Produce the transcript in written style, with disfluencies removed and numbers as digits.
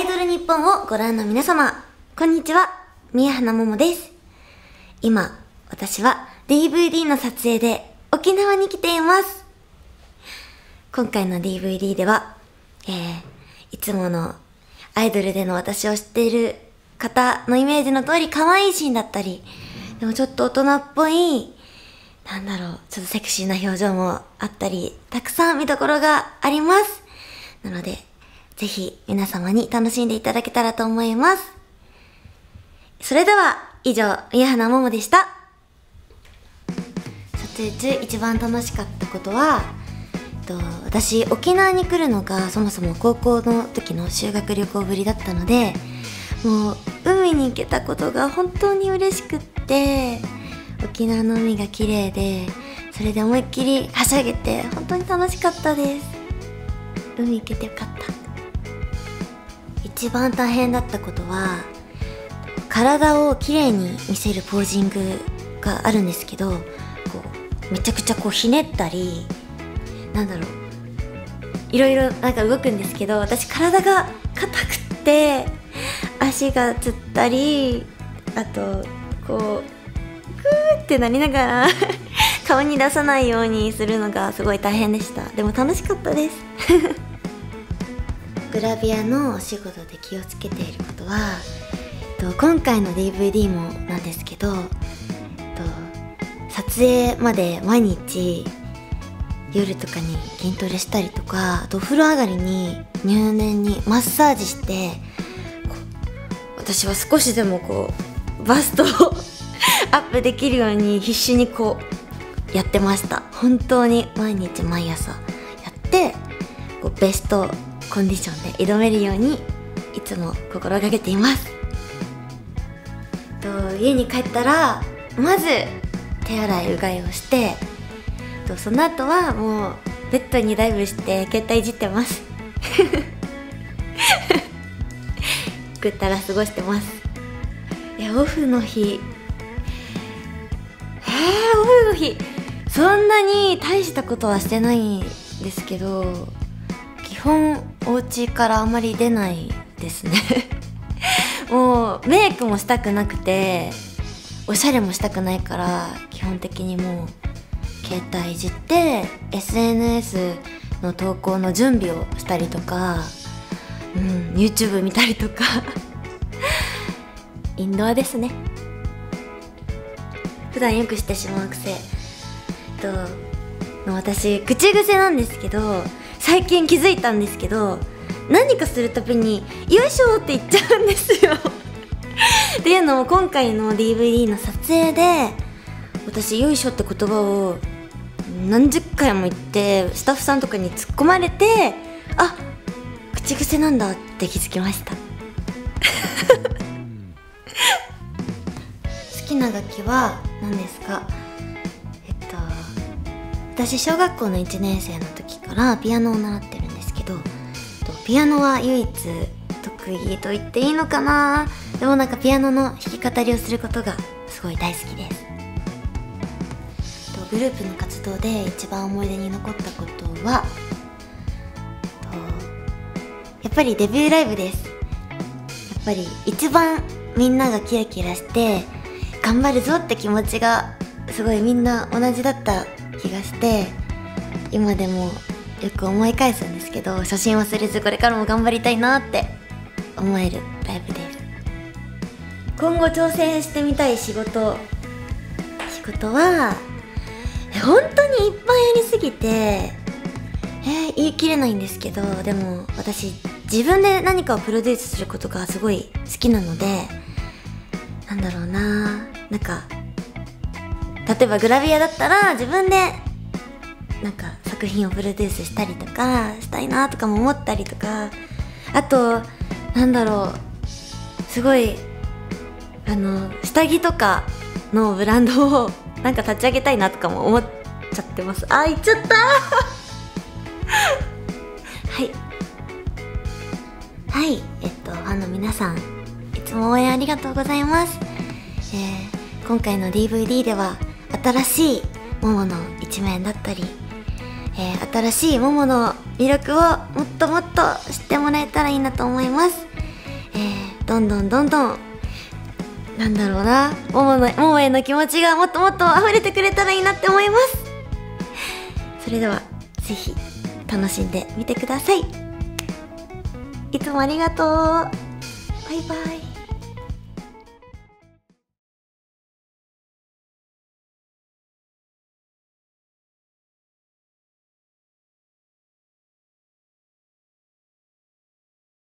イドル日本をご覧の皆様、こんにちは、宮花桃です。今、私は DVD の撮影で沖縄に来ています。今回の DVD では、いつものアイドルでの私を知っている方のイメージの通り可愛いシーンだったり、でもちょっと大人っぽい、ちょっとセクシーな表情もあったり、たくさん見どころがあります。なので、ぜひ皆様に楽しんでいただけたらと思います。それでは、以上、宮花桃でした。撮影中一番楽しかったことは、私、沖縄に来るのがそもそも高校の時の修学旅行ぶりだったので、もう海に行けたことが本当に嬉しくって、沖縄の海が綺麗で、それで思いっきりはしゃげて本当に楽しかったです。海行けてよかった。一番大変だったことは、体を綺麗に見せるポージングがあるんですけど、めちゃくちゃひねったり、いろいろ動くんですけど、私体が硬くって足がつったり、あとグーってなりながら顔に出さないようにするのがすごい大変でした。でも楽しかったですグラビアのお仕事で気をつけていることは、今回の DVD もなんですけど、撮影まで毎日夜とかに筋トレしたりとか、あとお風呂上がりに入念にマッサージして、私は少しでもバストをアップできるように必死にやってました。本当に毎日毎朝やってベストコンディションで挑めるようにいつも心がけています。家に帰ったらまず手洗いうがいをして、その後はもうベッドにダイブして携帯いじってますぐったら過ごしてます。いや、オフの日そんなに大したことはしてないんですけど、基本お家からあまり出ないですねもうメイクもしたくなくて、おしゃれもしたくないから、基本的にもう携帯いじって SNS の投稿の準備をしたりとか、YouTube 見たりとかインドアですね。普段よくしてしまう癖私、口癖なんですけど、最近気づいたんですけど、何かするたびによいしょって言っちゃうんですよっていうのも、今回の DVD の撮影で私よいしょって言葉を何十回も言って、スタッフさんとかに突っ込まれて、あ、口癖なんだって気づきました好きな楽器は何ですか？私小学校の1年生の時からピアノを習ってるんですけど、ピアノは唯一得意と言っていいのかな。でもピアノの弾き語りをすることがすごい大好きです。グループの活動で一番思い出に残ったことは、やっぱりデビューライブです。やっぱり一番みんながキラキラして頑張るぞって気持ちがすごいみんな同じだった気がして、今でもよく思い返すんですけど、初心忘れずこれからも頑張りたいなって思えるライブです。今後挑戦してみたい仕事は本当にいっぱいありすぎて言い切れないんですけど、でも私自分で何かをプロデュースすることがすごい好きなので、例えばグラビアだったら自分で作品をプロデュースしたりとかしたいなとかも思ったりとか、あとすごい下着とかのブランドを立ち上げたいなとかも思っちゃってます。言っちゃったはい、ファンの皆さん、いつも応援ありがとうございます。今回の DVD では新しいモモの一面だったり、新しいモモの魅力をもっともっと知ってもらえたらいいなと思います。 どんどんなんだろうな、ももへの気持ちがもっともっと溢れてくれたらいいなって思います。それではぜひ楽しんでみてください。いつもありがとう。バイバイ。